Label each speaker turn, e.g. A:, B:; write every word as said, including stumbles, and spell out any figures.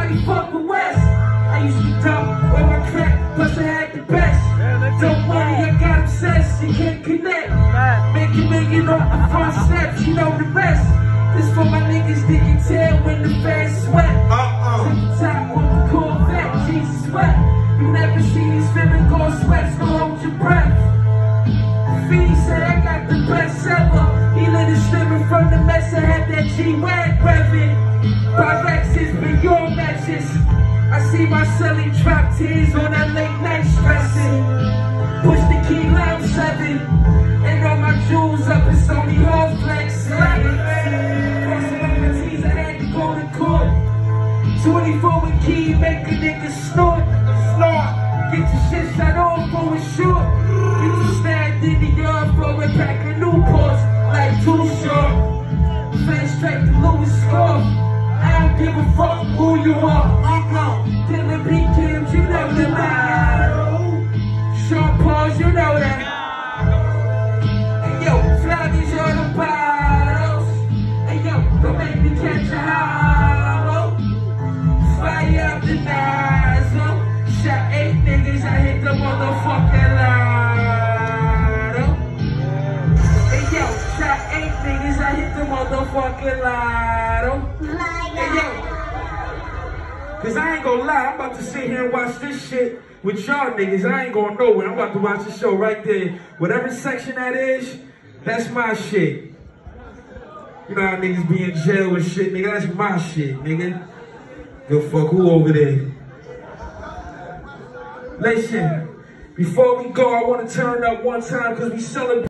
A: Nobody fuck with West. I used to dump with my crack, plus I had the best. Don't worry, I got obsessed, you can't connect. Make a million off the front steps, you know the rest. This for my niggas that can tell when the fans sweat. Uh-uh. To the top on the Corvette, Jesus sweat. You never see these feeling cold sweats, so hold your breath. Fee said I got the best ever. He let it slimming from the mess, I had that G-Wag revving. Pyrex been your matches. I see my silly trap tears on that late night stressing. Push the key loud seven. And all my jewels up, it's only all flex. Crossing up my T's, I had to go to court. twenty-four with key, make a nigga snort. Snort. Get your shit shot off for a short. Get you stabbed in the yard for a pack of Newports. Like too short. Face straight to Louis Scarf. I don't give a fuck who you are. Uh-uh. Dylan B. Kims, you know the line. Sean Pauls, you know that. Hey yo, Flavies on the bottles. Hey yo, don't make me catch a hollow. Fire up the nozzle. Shot eight niggas, I hit the motherfucking lotto. Hey yo, shot eight niggas, I hit the motherfucking lotto. Hey yo, cause I ain't gonna lie, I'm about to sit here and watch this shit with y'all niggas. I ain't going nowhere. I'm about to watch the show right there. Whatever section that is, that's my shit. You know how niggas be in jail and shit, nigga. That's my shit, nigga. Go fuck who over there. Listen, before we go, I want to turn up one time because we celebrate.